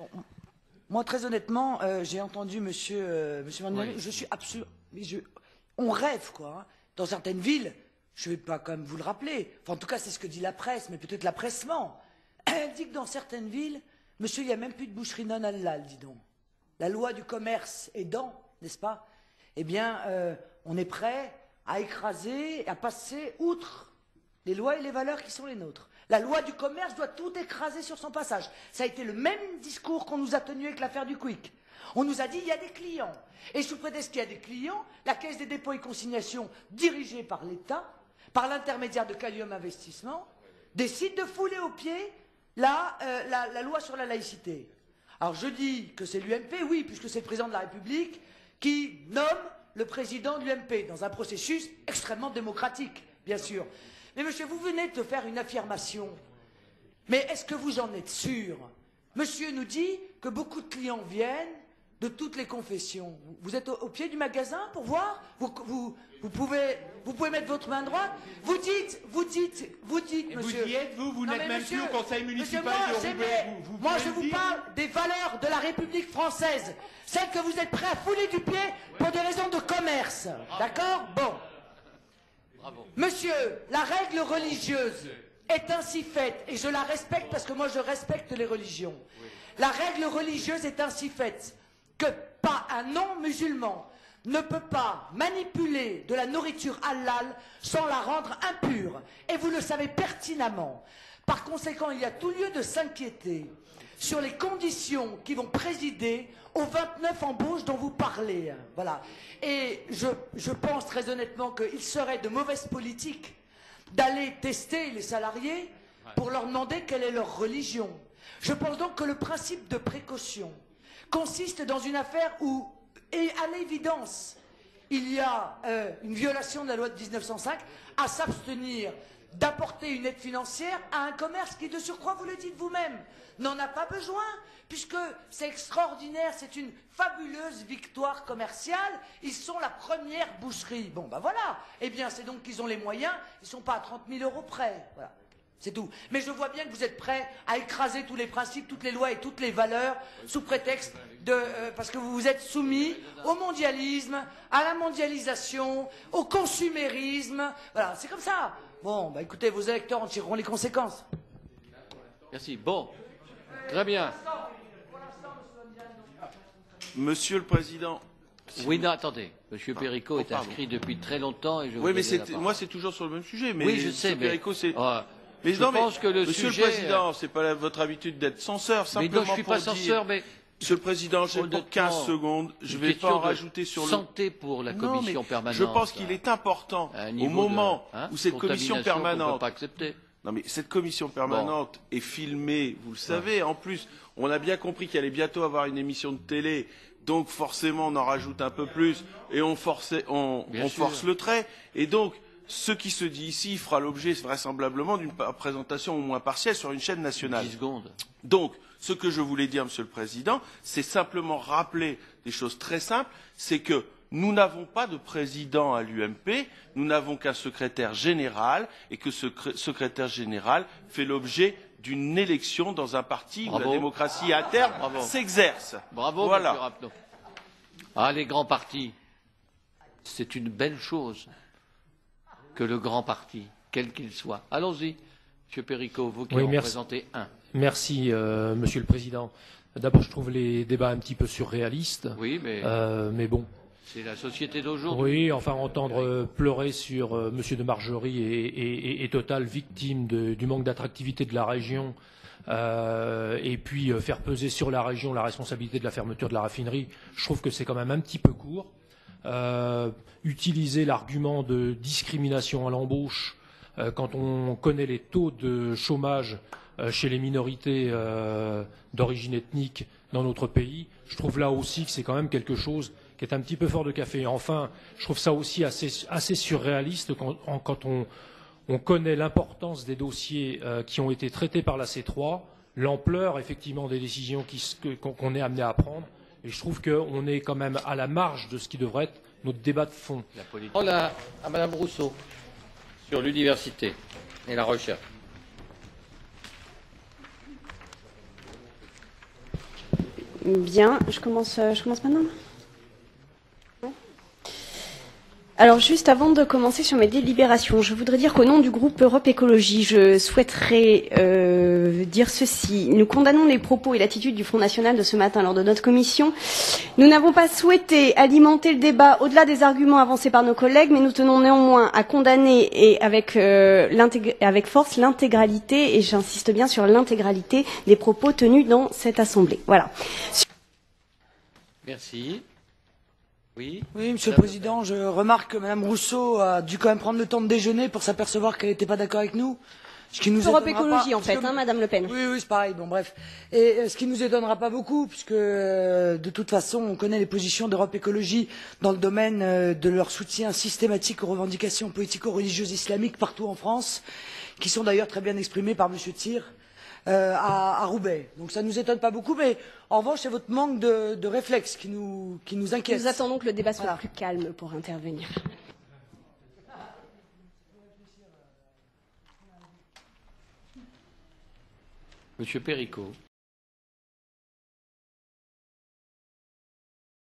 Moi, très honnêtement, j'ai entendu Monsieur Van der Leyen, je suis absolument... On rêve, quoi. Hein. Dans certaines villes, je ne vais pas quand même vous le rappeler, enfin, en tout cas, c'est ce que dit la presse, mais peut-être la presse ment. Elle dit que dans certaines villes, monsieur, il n'y a même plus de boucherie non halal, dis donc. La loi du commerce aidant, n'est-ce pas? Eh bien, on est prêt à écraser, à passer outre les lois et les valeurs qui sont les nôtres. La loi du commerce doit tout écraser sur son passage. Ça a été le même discours qu'on nous a tenu avec l'affaire du Quick. On nous a dit il y a des clients. Et sous prétexte qu'il y a des clients, la Caisse des dépôts et consignations, dirigée par l'État, par l'intermédiaire de Callium Investissement, décide de fouler au pied la loi sur la laïcité. Alors je dis que c'est l'UMP, oui, puisque c'est le président de la République qui nomme le président de l'UMP dans un processus extrêmement démocratique, bien sûr. Mais monsieur, vous venez de faire une affirmation. Mais est-ce que vous en êtes sûr? Monsieur nous dit que beaucoup de clients viennent de toutes les confessions. Vous êtes au pied du magasin pour voir? Vous pouvez mettre votre main droite? Vous dites, et monsieur... Vous y êtes, vous n'êtes même plus au conseil municipal de Roubaix. Moi, je vous parle des valeurs de la République française. Celles que vous êtes prêts à fouler du pied pour des raisons de commerce. D'accord? Bon. Bravo. Monsieur, la règle religieuse est ainsi faite, et je la respecte parce que moi je respecte les religions. Oui. La règle religieuse est ainsi faite que pas un non-musulman ne peut pas manipuler de la nourriture halal sans la rendre impure. Et vous le savez pertinemment. Par conséquent, il y a tout lieu de s'inquiéter sur les conditions qui vont présider aux 29 embauches dont vous parlez. Voilà. Et je pense très honnêtement qu'il serait de mauvaise politique d'aller tester les salariés pour leur demander quelle est leur religion. Je pense donc que le principe de précaution consiste dans une affaire où, et à l'évidence, il y a une violation de la loi de 1905, à s'abstenir d'apporter une aide financière à un commerce qui, de surcroît, vous le dites vous-même, n'en a pas besoin, puisque c'est extraordinaire, c'est une fabuleuse victoire commerciale, ils sont la première boucherie. Bon, ben voilà, eh bien, c'est donc qu'ils ont les moyens, ils ne sont pas à 30 000 € près, voilà. C'est tout. Mais je vois bien que vous êtes prêts à écraser tous les principes, toutes les lois et toutes les valeurs sous prétexte de... parce que vous vous êtes soumis au mondialisme, à la mondialisation, au consumérisme. Voilà, c'est comme ça. Bon, bah écoutez, vos électeurs en tireront les conséquences. Merci. Bon. Très bien. Monsieur le Président. Oui, non, attendez. Monsieur Péricot est inscrit depuis très longtemps et je Oui, mais moi, c'est toujours sur le même sujet. Mais oui, je sais, mais... Péricot, c'est... Mais je pense que le Monsieur sujet... le Président, c'est pas votre habitude d'être censeur, simplement mais non, je suis pour pas censeur, mais... Monsieur le Président, j'ai pour 15 secondes, je ne vais pas en rajouter sur le... santé pour la commission permanente. Je pense qu'il est important, au moment où cette commission permanente... Pas accepter. Non, mais cette commission permanente est filmée, vous le savez. En plus, on a bien compris qu'elle allait bientôt avoir une émission de télé, donc forcément, on en rajoute un peu plus, et on force le trait. Et donc... ce qui se dit ici fera l'objet vraisemblablement d'une présentation au moins partielle sur une chaîne nationale. 10 secondes. Donc, ce que je voulais dire, Monsieur le Président, c'est simplement rappeler des choses très simples, c'est que nous n'avons pas de président à l'UMP, nous n'avons qu'un secrétaire général, et que ce secrétaire général fait l'objet d'une élection dans un parti où la démocratie à terme s'exerce. Bravo, voilà. Monsieur Rapneau. Ah, les grands partis, c'est une belle chose que le grand parti, quel qu'il soit. Allons-y, Monsieur Péricot, vous qui en représentez un. Merci, Monsieur le Président. D'abord, je trouve les débats un petit peu surréalistes. Oui, mais bon. C'est la société d'aujourd'hui. Oui, enfin, entendre pleurer sur Monsieur de Margerie et Total, victime du manque d'attractivité de la région, et puis faire peser sur la région la responsabilité de la fermeture de la raffinerie, je trouve que c'est quand même un petit peu court. Utiliser l'argument de discrimination à l'embauche quand on connaît les taux de chômage chez les minorités d'origine ethnique dans notre pays, je trouve là aussi que c'est quand même quelque chose qui est un petit peu fort de café. Enfin, je trouve ça aussi assez surréaliste quand on connaît l'importance des dossiers qui ont été traités par la C3, l'ampleur effectivement des décisions qu'on est amené à prendre. Et je trouve qu'on est quand même à la marge de ce qui devrait être notre débat de fond. La politique. À Madame Rousseau, sur l'université et la recherche. Bien, je commence maintenant. Alors, juste avant de commencer sur mes délibérations, je voudrais dire qu'au nom du groupe Europe Écologie, je souhaiterais dire ceci. Nous condamnons les propos et l'attitude du Front National de ce matin lors de notre commission. Nous n'avons pas souhaité alimenter le débat au-delà des arguments avancés par nos collègues, mais nous tenons néanmoins à condamner et avec force l'intégralité, et j'insiste bien sur l'intégralité, des propos tenus dans cette Assemblée. Voilà. Merci. Oui, Monsieur le Président, je remarque que Mme Rousseau a dû quand même prendre le temps de déjeuner pour s'apercevoir qu'elle n'était pas d'accord avec nous. Ce qui nous Europe étonnera Écologie, pas, en fait, Madame Le Pen. Oui, c'est pareil, bon bref. Et ce qui nous étonnera pas beaucoup, puisque de toute façon, on connaît les positions d'Europe Écologie dans le domaine de leur soutien systématique aux revendications politico-religieuses islamiques partout en France, qui sont d'ailleurs très bien exprimées par Monsieur Thiers à Roubaix. Donc ça ne nous étonne pas beaucoup, mais en revanche, c'est votre manque de réflexe qui nous inquiète. Nous attendons que le débat soit plus calme pour intervenir. Monsieur Péricot.